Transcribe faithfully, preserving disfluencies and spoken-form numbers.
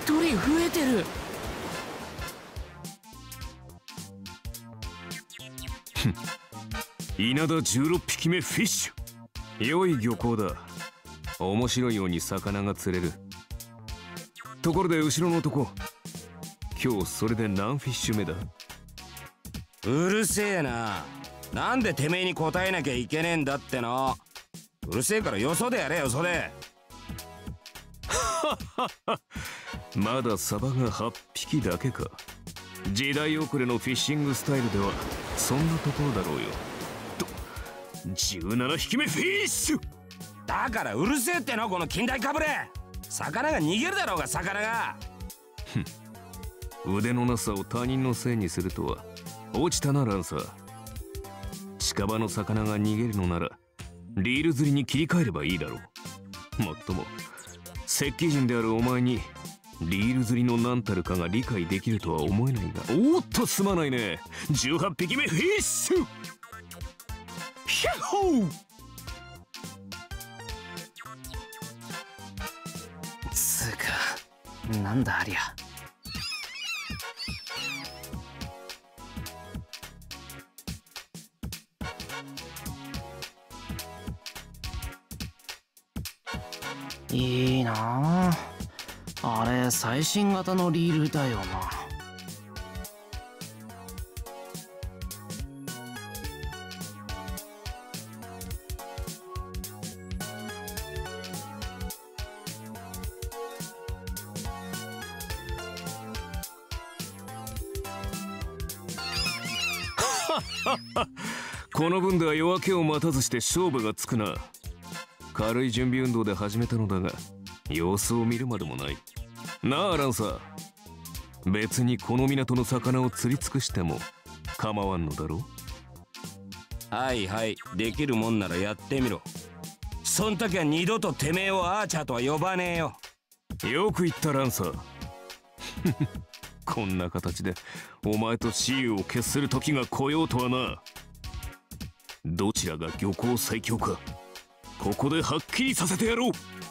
人増えてる。 稲田じゅうろっぴきめフィッシュ。良い漁港だ。面白いように魚が釣れる。ところで後ろの男、今日それで何フィッシュ目だ？ うるせえな。なんでてめえに答えなきゃいけねえんだっての。うるせえからよそでやれよそで。 まだサバがはっぴきだけか。時代遅れのフィッシングスタイルではそんなところだろうよ。とじゅうななひきめフィッシュ。 だからうるせえってのこの近代かぶれ。魚が逃げるだろうが魚が。 腕のなさを他人のせいにするとは落ちたなランサー。近場の魚が逃げるのならリール釣りに切り替えればいいだろう。もっとも石器人であるお前にリール釣りの何たるかが理解できるとは思えないが。おっとすまないね。じゅうはっぴきめフィッシュ。ヒャッホー。 つうかなんだありゃ。いいなあ、あれ最新型のリールだよな。 この分では夜明けを待たずして勝負がつくな。軽い準備運動で始めたのだが様子を見るまでもない。なあランサー、別にこの港の魚を釣り尽くしても構わんのだろう。はいはい、できるもんならやってみろ。そん時は二度とてめえをアーチャーとは呼ばねえよ。 よく言ったランサー。こんな形でお前と雌雄を決する時が来ようとはな。どちらが漁港最強かここではっきりさせてやろう。